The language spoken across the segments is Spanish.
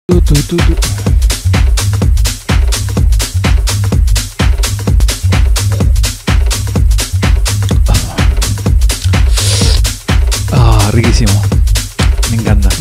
Riquísimo. Me encanta.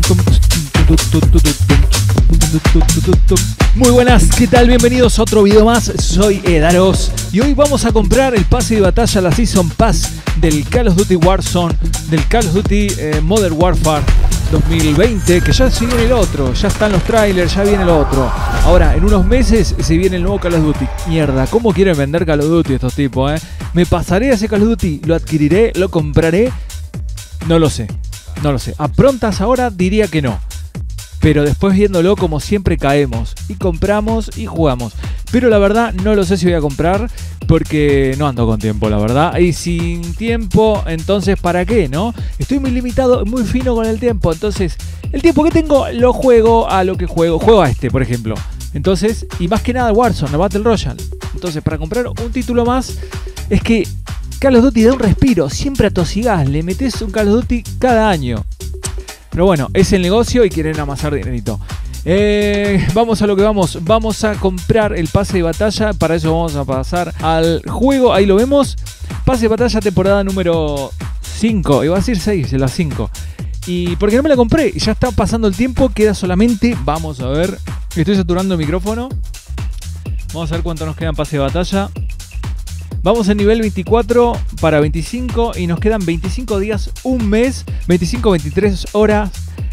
Muy buenas, ¿qué tal? Bienvenidos a otro video más. Soy Edaros y hoy vamos a comprar el pase de batalla, la Season Pass del Call of Duty Warzone, del Call of Duty Modern Warfare 2020, que ya se viene el otro, ya están los trailers, ya viene el otro. Ahora, en unos meses se viene el nuevo Call of Duty. Mierda, ¿cómo quieren vender Call of Duty estos tipos, ¿Me pasaré a ese Call of Duty? ¿Lo adquiriré? ¿Lo compraré? No lo sé, no lo sé. A prontas ahora diría que no. Pero después viéndolo, como siempre, caemos y compramos y jugamos. Pero la verdad no lo sé si voy a comprar porque no ando con tiempo, la verdad. Y sin tiempo, entonces ¿para qué, no? Estoy muy limitado, muy fino con el tiempo. Entonces, el tiempo que tengo lo juego a lo que juego. Juego a este, por ejemplo. Entonces, y más que nada Warzone, la Battle Royale. Entonces, para comprar un título más, es que Call of Duty da un respiro. Siempre atosigás, le metés un Call of Duty cada año. Pero bueno, es el negocio y quieren amasar dinerito. Vamos a lo que vamos. Vamos a comprar el pase de batalla. Para eso vamos a pasar al juego. Ahí lo vemos. Pase de batalla temporada número 5. Iba a decir 6, de las 5. Y porque no me la compré. Ya está pasando el tiempo. Queda solamente. Vamos a ver. Estoy saturando el micrófono. Vamos a ver cuánto nos queda en pase de batalla. Vamos en nivel 24 para 25 y nos quedan 25 días, un mes, 25, 23 horas,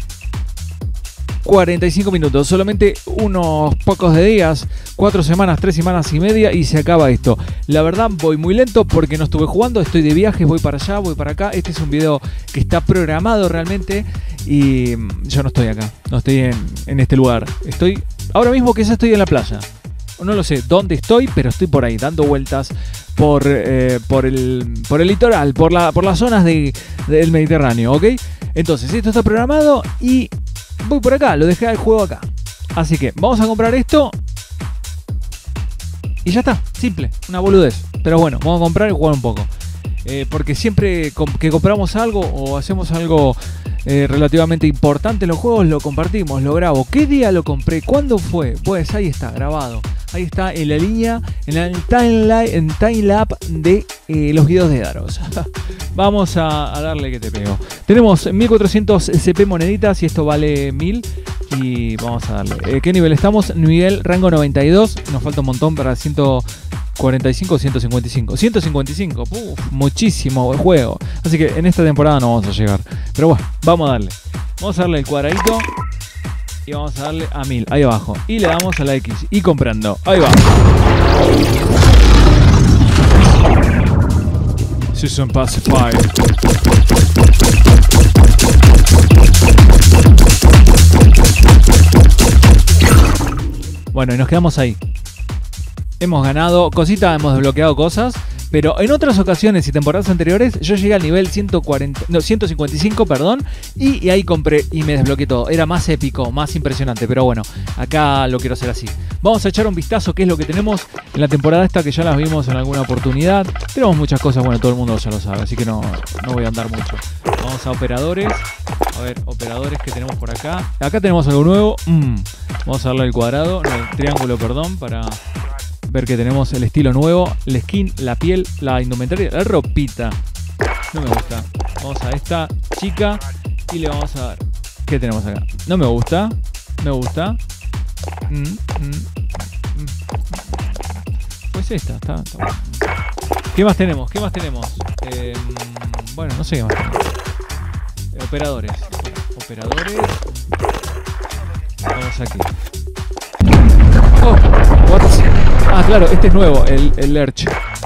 45 minutos. Solamente unos pocos de días, 4 semanas, 3 semanas y media y se acaba esto. La verdad voy muy lento porque no estuve jugando, estoy de viajes, voy para allá, voy para acá. Este es un video que está programado realmente y yo no estoy acá, no estoy en este lugar. Estoy, ahora mismo quizás estoy en la playa. No lo sé dónde estoy, pero estoy por ahí dando vueltas por el litoral, por las zonas del Mediterráneo, ¿ok? Entonces esto está programado y voy por acá, lo dejé al juego acá. Así que vamos a comprar esto y ya está, simple, una boludez. Pero bueno, vamos a comprar y jugar un poco. Porque siempre que compramos algo o hacemos algo relativamente importante en los juegos, lo compartimos, lo grabo. ¿Qué día lo compré? ¿Cuándo fue? Pues ahí está, grabado. Ahí está en la línea, en el timelapse de los videos de Daros. Vamos a darle que te pego. Tenemos 1400 CP moneditas y esto vale 1000. Y vamos a darle. ¿Qué nivel estamos? Nivel rango 92. Nos falta un montón para 145 o 155. 155. Muchísimo el juego. Así que en esta temporada no vamos a llegar. Pero bueno, vamos a darle. Vamos a darle el cuadradito. Y vamos a darle a 1000. Ahí abajo. Y le damos a la X. Y comprando. Ahí va. Season Pass 5. Bueno, y nos quedamos ahí. Hemos ganado cositas, hemos desbloqueado cosas. Pero en otras ocasiones y temporadas anteriores yo llegué al nivel 155, perdón, y ahí compré y me desbloqueé todo. Era más épico, más impresionante, pero bueno, acá lo quiero hacer así. Vamos a echar un vistazo qué es lo que tenemos en la temporada esta, que ya las vimos en alguna oportunidad. Tenemos muchas cosas, bueno, todo el mundo ya lo sabe, así que no voy a andar mucho. Vamos a operadores. A ver, operadores que tenemos por acá. Acá tenemos algo nuevo. Vamos a darle al cuadrado, no, el triángulo, perdón, para ver que tenemos el estilo nuevo, el skin, la piel, la indumentaria, la ropita. No me gusta. Vamos a esta chica y le vamos a dar. ¿Qué tenemos acá? No me gusta. Me gusta. Pues esta, está bueno. ¿Qué más tenemos? ¿Qué más tenemos? Bueno, no sé qué más tenemos. Operadores. Operadores. Vamos aquí. Oh, what? Ah, claro, este es nuevo, el Lurch.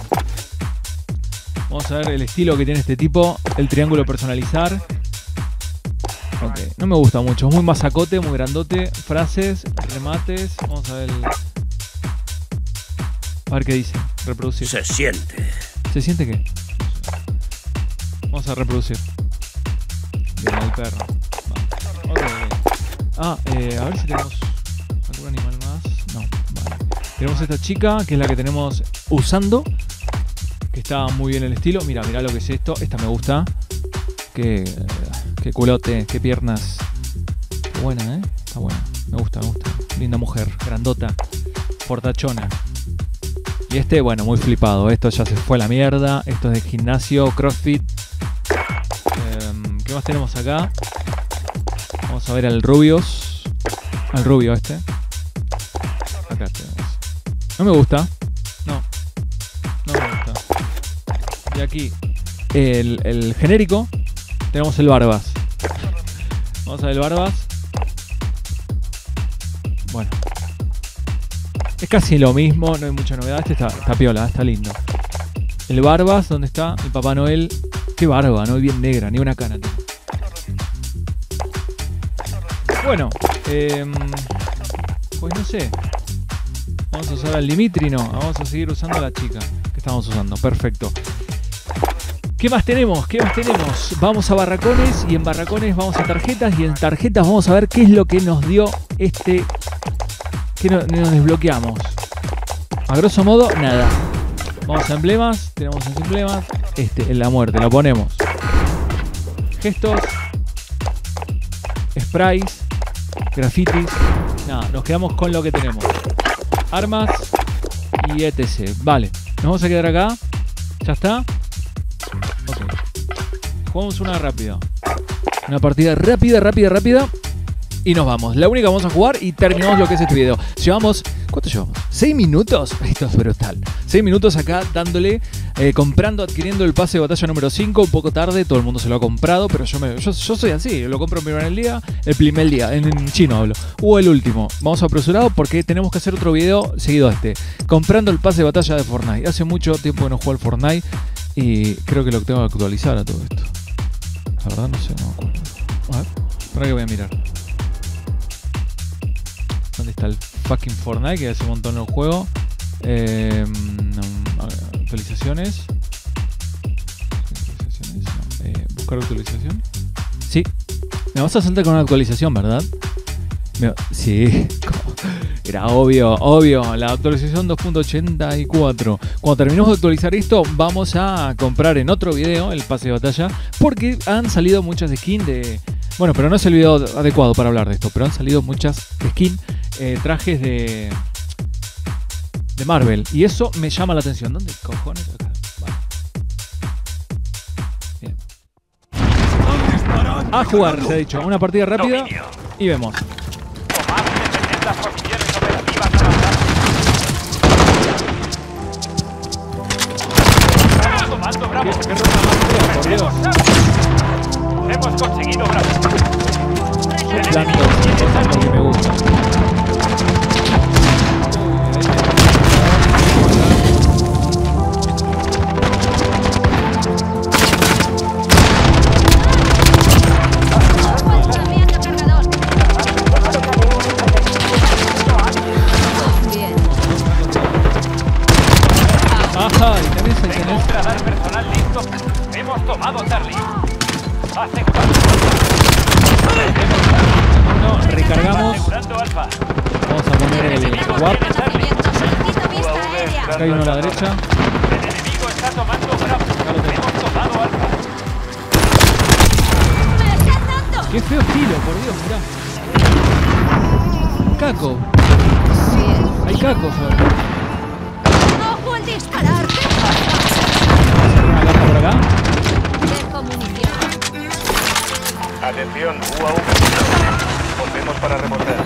Vamos a ver el estilo que tiene este tipo. El triángulo personalizar. Ok, no me gusta mucho. Es muy masacote, muy grandote. Frases, remates. Vamos a ver a ver qué dice. Reproducir. Se siente. ¿Se siente qué? Vamos a reproducir. Bien, el perro. Vale. Okay. A ver si tenemos algún animal más. No, vale. Tenemos esta chica, que es la que tenemos usando, que está muy bien el estilo. Mira lo que es esto. Esta me gusta. Qué culote, qué piernas. Qué buena, Está buena. Me linda mujer, grandota, fortachona. Y este, bueno, muy flipado. Esto ya se fue a la mierda. Esto es de gimnasio, CrossFit. ¿Qué más tenemos acá? Vamos a ver al Rubios. Al rubio este. Acá tenemos. No me gusta. No me gusta. Y aquí, el genérico, tenemos el Barbas. Vamos a ver el Barbas. Bueno. Es casi lo mismo, no hay mucha novedad. Este está piola, está lindo. El Barbas, ¿dónde está? El Papá Noel. Qué barba, no es bien negra, ni una cana tiene. Bueno, pues no sé. Vamos a usar al Dimitri, no. Vamos a seguir usando a la chica que estamos usando. Perfecto. ¿Qué más tenemos? Vamos a barracones y en barracones vamos a tarjetas y en tarjetas vamos a ver qué es lo que nos dio que nos desbloqueamos. A grosso modo, nada. Vamos a emblemas, tenemos los emblemas. En la muerte, lo ponemos. Gestos, sprays, grafitis. Nada, nos quedamos con lo que tenemos. Armas y etc. Vale, nos vamos a quedar acá. ¿Ya está? Ok. Jugamos una rápida. Una partida rápida. Y nos vamos. La única que vamos a jugar y terminamos lo que es este video. ¿Cuánto llevamos? 6 minutos. Esto es brutal. 6 minutos acá dándole, adquiriendo el pase de batalla número 5. Un poco tarde, todo el mundo se lo ha comprado. Pero yo soy así. Lo compro primero en el día, el primer día. En chino hablo. O el último. Vamos apresurado porque tenemos que hacer otro video seguido a este. Comprando el pase de batalla de Fortnite. Hace mucho tiempo que no juego al Fortnite. Y creo que lo tengo que actualizar a todo esto. La verdad no sé, no me acuerdo. A ver, para que voy a mirar. ¿Dónde está el fucking Fortnite? Que hace un montón no lo juego. Actualizaciones. Buscar actualización. Sí. Me vas a saltar con una actualización, ¿verdad? Sí. Era obvio. La actualización 2.84. Cuando terminemos de actualizar esto, vamos a comprar en otro video el pase de batalla. Porque han salido muchas skins de... Bueno, pero no es el video adecuado para hablar de esto. Pero han salido muchas skins, trajes de Marvel. Y eso me llama la atención. ¿Dónde cojones? Acá. Vale. Bien. A jugar, se ha dicho. Una partida rápida y vemos. Hemos conseguido Bravo. Que me gusta. Ajá, y tenés. Radar personal listo. Hemos tomado Charlie. No, recargamos. Alfa. Vamos a poner el WAP. Acá hay uno a la derecha. El enemigo está tomando Bravo. Hemos tomado Alfa. Qué feo estilo, por Dios, mirá. Caco. Hay cacos ahora. ¡Ojo al disparar! Una gata por acá. Dejo munición. Atención, UAV. Volvemos para remontar.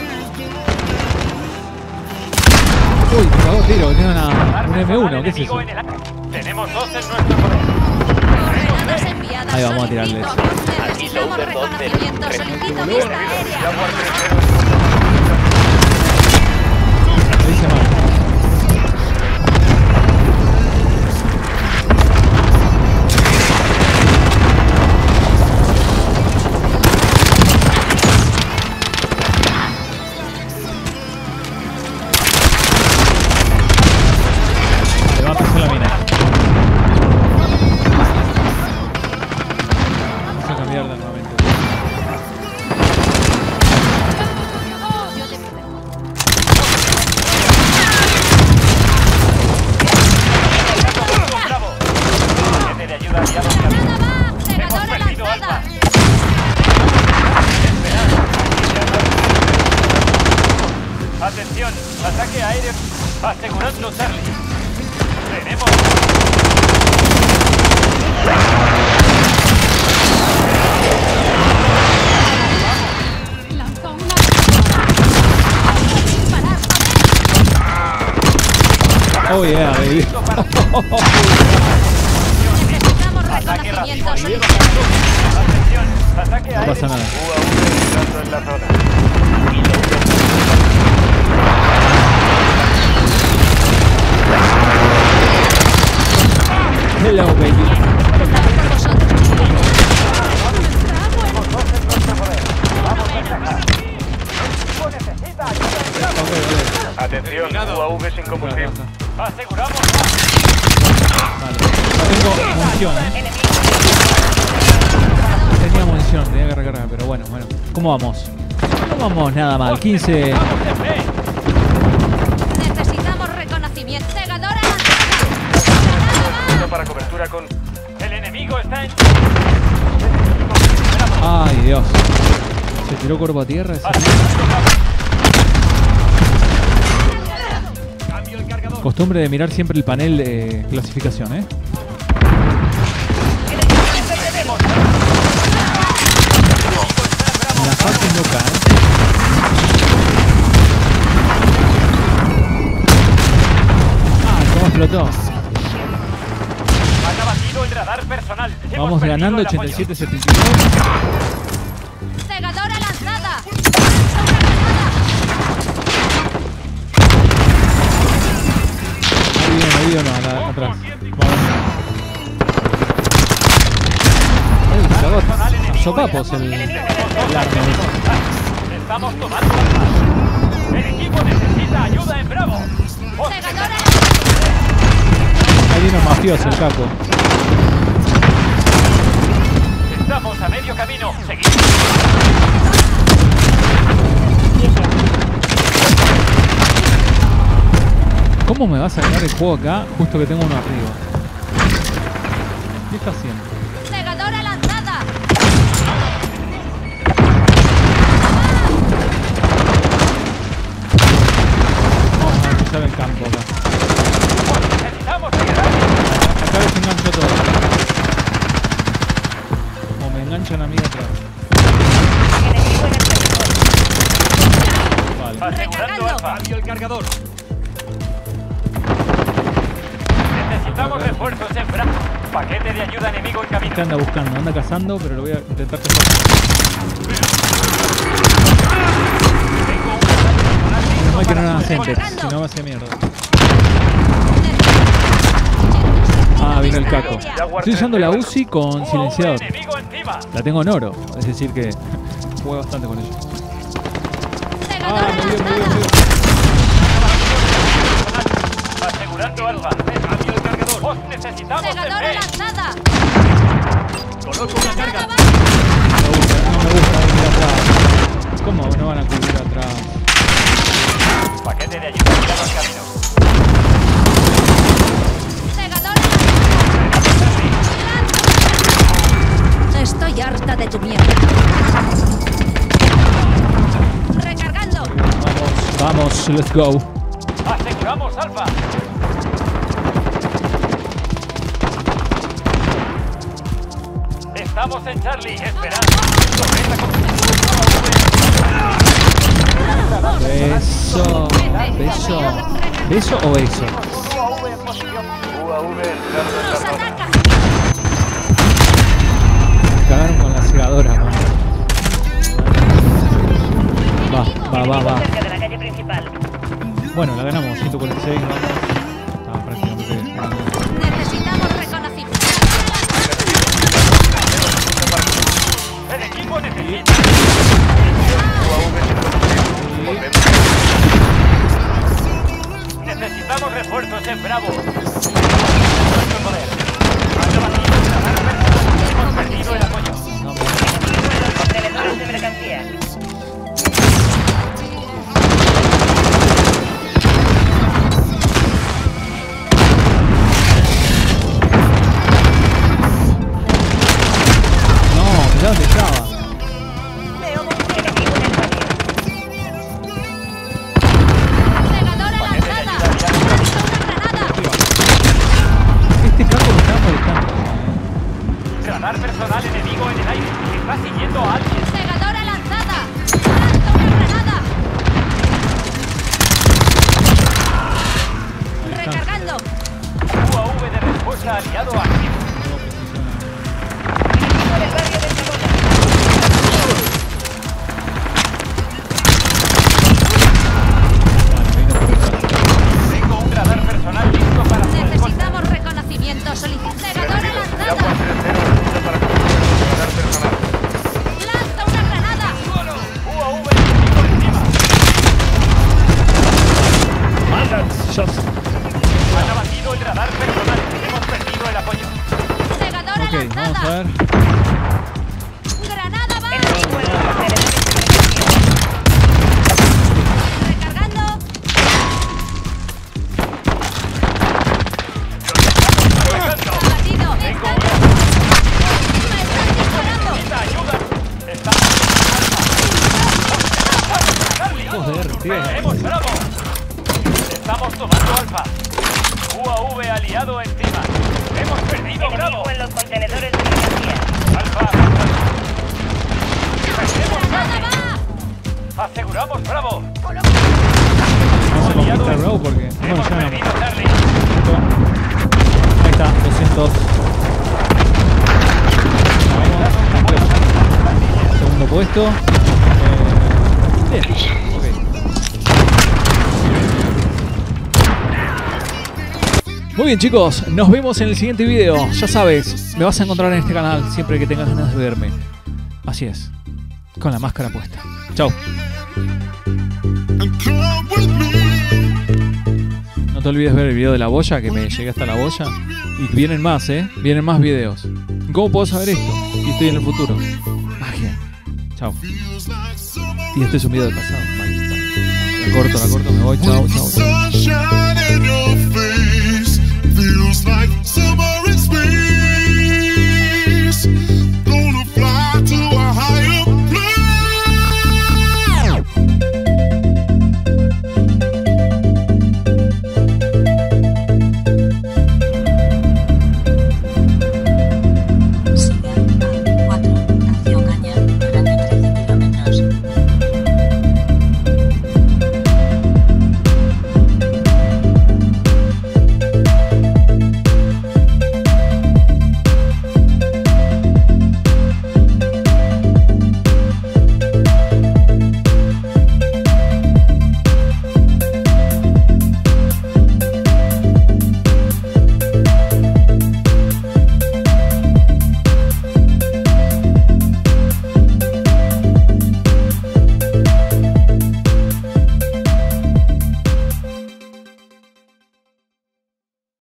Uy, me cagó tiro, tiene un M1, ¿qué es eso? Tenemos dos en nuestro poder. Coordenadas enviadas. Ahí vamos a tirarles. Necesitamos reconocimiento. Solicito vista aérea. Lo hice mal. Le va a pasar la mina. Vamos a cambiar de nuevamente. Atención, ataque aéreo. Asegurando Charlie. Tenemos. Lanzó una. Oh yeah, baby. Necesitamos Ataque reconocimiento rápido. solicitado. Atención, ataque No aéreo. pasa nada. UAV entrando en la zona. Hello, baby. Estamos con vosotros. Atención, UAV sin combustible. Aseguramos. Vale. No tengo munición, Tenía munición, tenía que recargar, pero bueno. ¿Cómo vamos? No vamos nada mal. 15. Vamos en B. Necesitamos reconocimiento. Segadora Punto para cobertura con. El enemigo está en. Ay, Dios. Se tiró cuerpo a tierra. ese. Cambio el cargador. Costumbre de mirar siempre el panel de clasificación, ¿eh? En la fase no cae. Ah, ¿cómo explotó? Han abatido el radar personal. Hemos Vamos perdido ganando el apoyo. 87-72. Segadora lanzada. Ahí viene uno atrás. Vamos. Sopapos el arma. Estamos tomando armas. El equipo necesita ayuda en Bravo. Segadora. Ahí vino el mafioso, el capo. Estamos a medio camino. Seguimos. ¿Cómo me va a sacar el juego acá justo que tengo uno arriba? ¿Qué está haciendo? Segadora lanzada. Vamos a cruzar el campo acá. Necesitamos ayuda. Acá les engancho todo. O me enganchan a mí atrás. Vale. Asegurando alfa. Cambio el cargador. Necesitamos refuerzos en Bravo. Paquete de ayuda enemigo en camino. Este anda buscando, anda cazando, pero lo voy a intentar cazar. Tengo un ataque personal listo No hay que no para nada su gente, defensa. si no va a ser mierda. Ah, vino el caco. Estoy usando la UCI con UAV silenciador. enemigo encima. La tengo en oro, es decir que juego bastante con ella. Segadora Ah, muy bien, muy bien, muy lanzada. bien. Asegurando alfa. Cambio el cargador. Os necesitamos en Segadora B. lanzada. Coloco una carga. No me gusta venir atrás. ¿Cómo no van a cubrir atrás? Paquete de ayuda enviado en camino. Segadora. Estoy harta de tu mierda. Recargando. Vamos, let's go. Aseguramos alfa. Estamos en Charlie, esperando. Tormenta Beso. Beso. ¿Beso o eso? UAV en posición. UAV entrando en la Nos zona. ataca. Me cagaron con la segadora, man. Va. Cerca de la calle principal. Bueno, la ganamos, 146, vamos. Ah, prácticamente ganamos. Necesitamos reconocimiento. El equipo necesita. Necesitamos refuerzos en Bravo. Nuestro poder. Han abatido el radar personal. Hemos perdido el apoyo. Contenedores de mercancía. Sos. Han abatido el radar personal. Hemos perdido el apoyo. Segadora Ok, vamos a lanzada. ver. Granada va. Enemigo en los contenedores de mercancías. Recargando. Abatido. Están disparando. Necesita ayuda. Estamos Joder, tío. ¡Tenemos Bravo! Estamos tomando Alfa. UAV aliado encima. Hemos perdido Bravo. Enemigo en los contenedores de mercancías. Alfa. Perdemos Granada Charlie. va. Aseguramos Bravo. Vamos a conquistar Bravo porque... Bueno, Hemos ya perdido no. Charlie. Ahí está, 200. Vamos. Segundo puesto. Bien, ok. Muy bien, chicos, nos vemos en el siguiente video. Ya sabes, me vas a encontrar en este canal siempre que tengas ganas de verme. Así es, con la máscara puesta. Chao. No te olvides ver el video de la boya, que me llegué hasta la boya. Y vienen más, vienen más videos. ¿Cómo puedo saber esto? Y estoy en el futuro. Magia. Chao. Y este es un video del pasado. Bye. La corto, me voy. Chao, chao, chao.